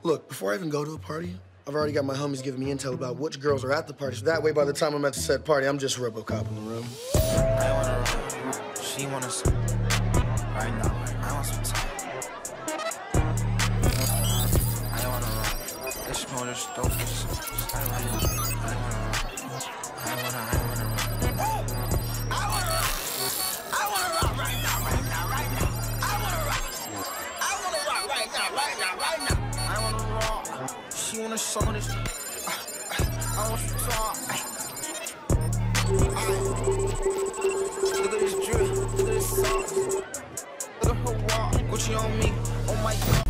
Look, before I even go to a party, I've already got my homies giving me intel about which girls are at the party, so that way by the time I'm at the said party, I'm just RoboCop in the room. I wanna run. She wanna some. Right now, I want some time. I wanna run. This motor's dope. I wanna run. I wanna run. I wanna rock right now. I wanna rock right now. I wanna rock. She wanna show this. I want some talk. Look at this drip. Look at this sauce. Look at her walk. Gucci on me. Oh my God.